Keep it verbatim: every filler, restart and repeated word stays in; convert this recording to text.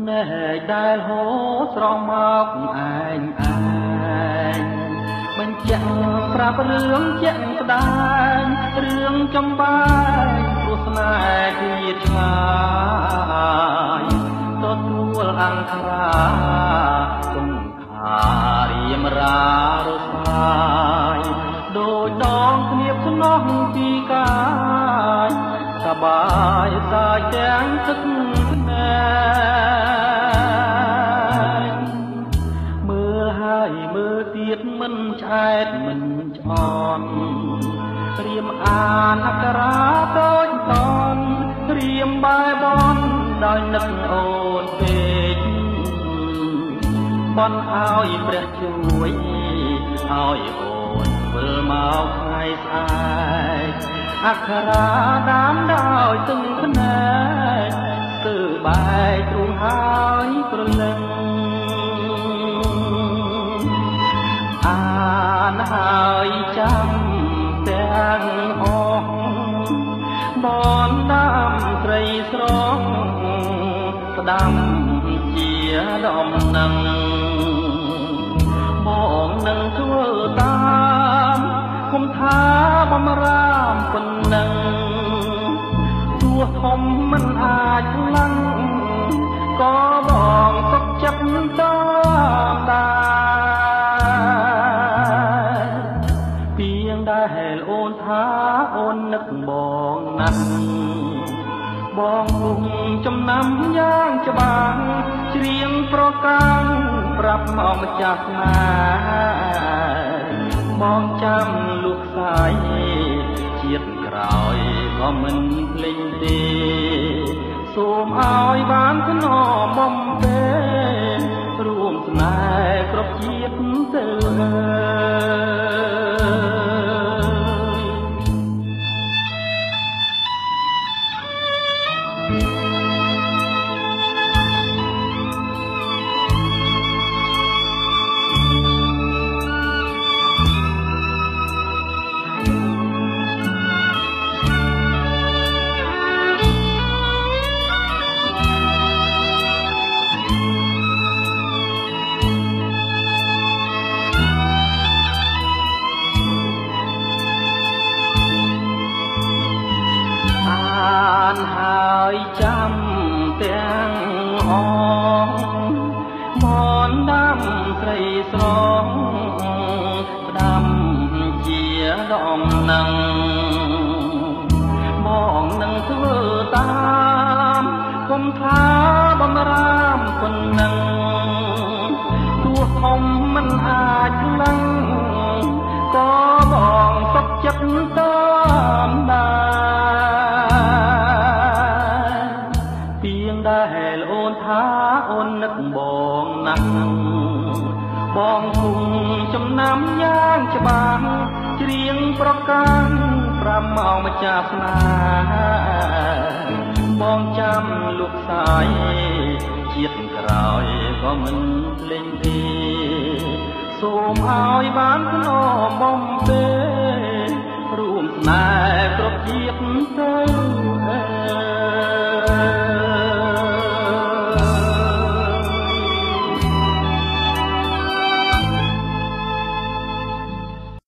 ណែដែលហូរស្រង់មកឯងឯងបញ្ជាក់ប្រាប់រឿងជាក់ស្ដែងរឿងចំបាយព្រោះស្នេហ៍ជាឆ្ងាយទទួលអង្គរាគង់ខារៀមរារសាយដោយដងគ្នាភ្នោះពីកាយសបាយសាយទាំងទឹកភ្នែកមើលហើយមើលទៀតមិនឆ្អែតមិនឆ្អន់រៀមអានអក្សរាតូចតន់រៀមបែបនដោយនឹកអូនពេកបន់ឲ្យព្រះជួយឲ្យអូនវិលមកថ្ងៃស្អែកអក្សរាដាមដោយទឹកភ្នែកគឺបែកទ្រូងហើយព្រលឹងអានហើយចាំទាំងអស់បនដាំត្រីស្រស់ផ្ដាំជាដំណឹងបងនឹងធ្វើតាមគុំថាបំរាមប៉ុណ្ណឹងទោះធំមិនអាចខ្លាំងក៏បងសុខចិត្តតាមដែរពីងដែលអូនថាអូននឹកបងណាស់បងគុំចំណាំយ៉ាងច្បាស់ច្រៀងប្រកាំងប្រាប់មកម្ចាស់ណាបងចាំលុះខ្សែជាតិក្រោយក៏មិនភ្លេចទេសូមឲ្យបានខ្នងបំពេរួមស្នេហ៍គ្រប់ជាតិទៅហើយចាំទាំងអស់មនដាំស្រីស្រស់ផ្ដាំជាដំណឹងបងនឹងធ្វើតាមគុំថាបំរាមប៉ុណ្ណឹងទោះធំមិនអាចខ្លាំងក៏បងសុខចិត្តតាមដែរដែលអូនថាអូននឹកបងណាស់បងគុំចំណាំយ៉ាងច្បាស់ច្រៀងប្រកាំងប្រាប់មកម្ចាស់ស្នេហ៍បងចាំលុះខ្សែជាតិក្រោយក៏មិនភ្លេចទេសូមឲ្យបានខ្នងបំពេរួមស្នេហ៍គ្រប់ជាតិទៅ